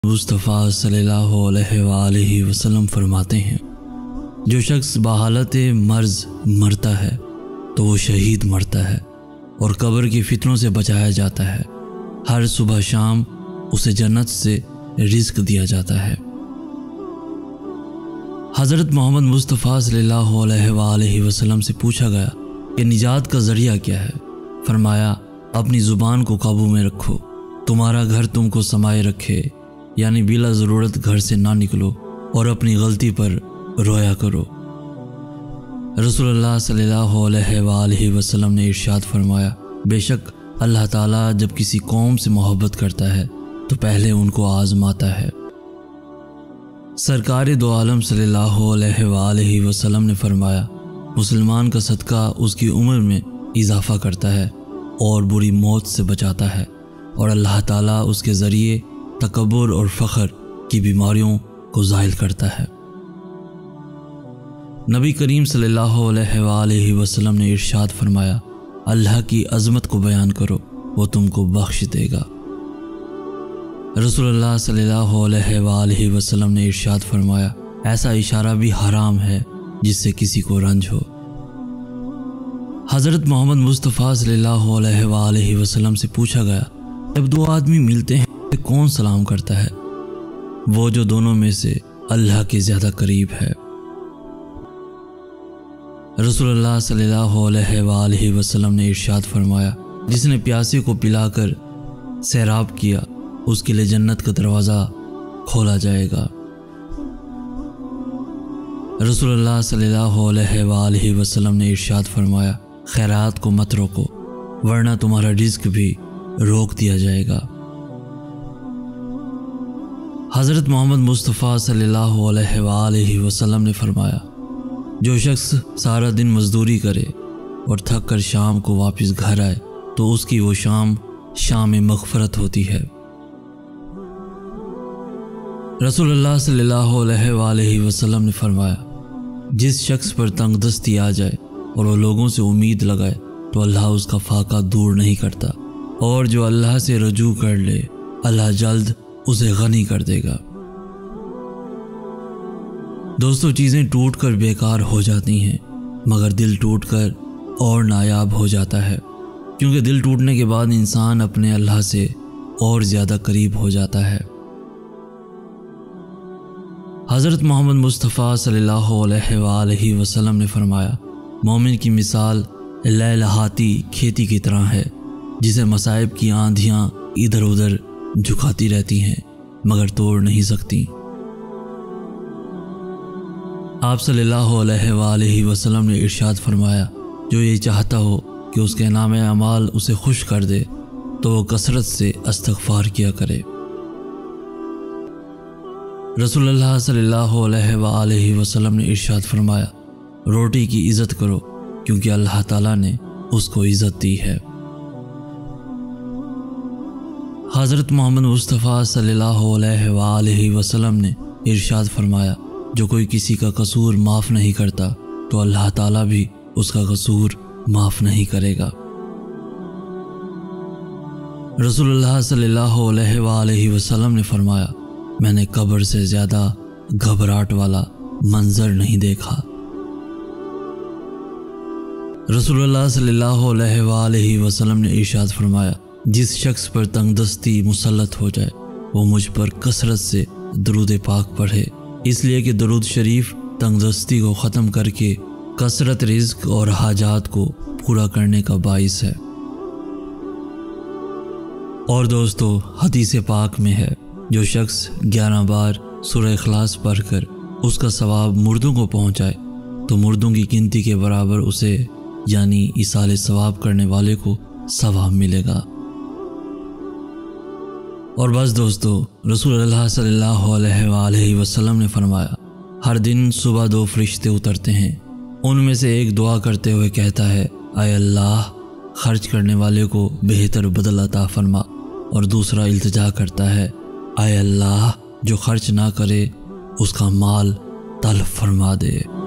मुस्तफ़ा सल्लल्लाहु अलैहि वसल्लम फरमाते हैं, जो शख्स बहालत मर्ज मरता है तो वो शहीद मरता है और कब्र की फितनों से बचाया जाता है। हर सुबह शाम उसे जन्नत से रिज़्क दिया जाता है। हज़रत मोहम्मद मुस्तफ़ा सल्लल्लाहु अलैहि वसल्लम से पूछा गया कि निजात का ज़रिया क्या है। फरमाया, अपनी ज़ुबान को काबू में रखो, तुम्हारा घर तुमको समाये रखे, यानी बिला ज़रूरत घर से ना निकलो और अपनी गलती पर रोया करो। रसूलुल्लाह सल्लल्लाहु अलैहि वसल्लम ने इरशाद फरमाया, बेशक अल्लाह ताला जब किसी कौम से मोहब्बत करता है तो पहले उनको आज़माता है। सरकार दो आलम सल्लल्लाहु अलैहि वसल्लम ने फरमाया, मुसलमान का सदका उसकी उम्र में इजाफ़ा करता है और बुरी मौत से बचाता है और अल्लाह ताला उसके ज़रिए तकब्बुर और फ़ख्र की बीमारियों को ज़ाहिल करता है। नबी करीम सल्लल्लाहु अलैहि वसल्लम ने इरशाद फरमाया, अल्लाह की अज़मत को बयान करो, वो तुमको बख्श देगा। रसूलुल्लाह सल्लल्लाहु अलैहि वसल्लम ने इरशाद फरमाया, ऐसा इशारा भी हराम है जिससे किसी को रंज हो। हज़रत मोहम्मद मुस्तफ़ा सल्लल्लाहु अलैहि वसल्लम से पूछा गया, जब दो आदमी मिलते हैं तो कौन सलाम करता है? वो जो दोनों में से अल्लाह के ज़्यादा करीब है। रसूलुल्लाह सल्लल्लाहु अलैहि वसल्लम ने इरशाद फरमाया, जिसने प्यासे को पिलाकर सैराब किया उसके लिए जन्नत का दरवाज़ा खोला जाएगा। रसूलुल्लाह सल्लल्लाहु अलैहि वसल्लम ने इरशाद फरमाया, खैरात को मत रोको वरना तुम्हारा रिज़्क भी रोक दिया जाएगा। हज़रत मोहम्मद मुस्तफ़ा सल्लल्लाहु अलैहि वसल्लम ने फरमाया, जो शख्स सारा दिन मजदूरी करे और थक कर शाम को वापस घर आए तो उसकी वो शाम मग़फ़रत होती है। रसूलुल्लाह सल्लल्लाहु अलैहि वसल्लम ने फरमाया, जिस शख्स पर तंगदस्ती आ जाए और वो लोगों से उम्मीद लगाए तो अल्लाह उसका फाका दूर नहीं करता, और जो अल्लाह से रजू कर ले अल्लाह जल्द उसे गनी कर देगा। दोस्तों, चीज़ें टूट कर बेकार हो जाती हैं मगर दिल टूट कर और नायाब हो जाता है, क्योंकि दिल टूटने के बाद इंसान अपने अल्लाह से और ज़्यादा करीब हो जाता है। हज़रत मोहम्मद मुस्तफ़ा सल्लल्लाहु अलैहि वसल्लम ने फरमाया, मोमिन की मिसाल लहलहाती खेती की तरह है, जिसे मसाइब की आंधियाँ इधर उधर झुकाती रहती हैं मगर तोड़ नहीं सकती। आप सल्लल्लाहु अलैहि वसल्लम ने इरशाद फरमाया, जो ये चाहता हो कि उसके नाम अमाल उसे खुश कर दे तो वो कसरत से इस्तग़फ़ार किया करे। रसूलुल्लाह सल्लल्लाहु अलैहि वसल्लम ने इरशाद फरमाया, रोटी की इज़्ज़त करो क्योंकि अल्लाह ताला ने उसको इज़्ज़त दी है। हज़रत मोहम्मद मुस्तफ़ा सल्लल्लाहु अलैहि वसल्लम ने इरशाद फरमाया, जो कोई किसी का कसूर माफ़ नहीं करता तो अल्लाह ताला भी उसका कसूर माफ़ नहीं करेगा। रसूलुल्लाह सल्लल्लाहु अलैहि वसल्लम ने फरमाया, मैंने कब्र से ज़्यादा घबराहट वाला मंजर नहीं देखा। रसूलुल्लाह सल्लल्लाहु अलैहि वसल्लम ने इरशाद फरमाया, जिस शख्स पर तंगदस्ती मुसल्लत हो जाए वो मुझ पर कसरत से दरूद पाक पढ़े, इसलिए कि दरूद शरीफ तंगदस्ती को ख़त्म करके कसरत रिज़्क और हाजात को पूरा करने का बाइस है। और दोस्तों, हदीस पाक में है, जो शख्स 11 बार सूरह इखलास पढ़कर उसका सवाब मुर्दों को पहुँचाए तो मुर्दों की गिनती के बराबर उसे यानी इसाले सवाब करने वाले को सवाब मिलेगा। और बस दोस्तों, रसूलुल्लाह सल्लल्लाहु अलैहि वसल्लम ने फरमाया, हर दिन सुबह 2 फरिश्ते उतरते हैं, उनमें से एक दुआ करते हुए कहता है, आए अल्लाह, खर्च करने वाले को बेहतर बदल अता फरमा, और दूसरा इल्तिजा करता है, आए अल्लाह, जो खर्च ना करे उसका माल तल्फ फरमा दे।